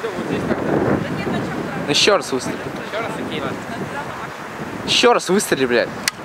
вот здесь тогда. Еще раз выстрели. Еще раз, окей, ладно. Еще раз выстрели, блядь.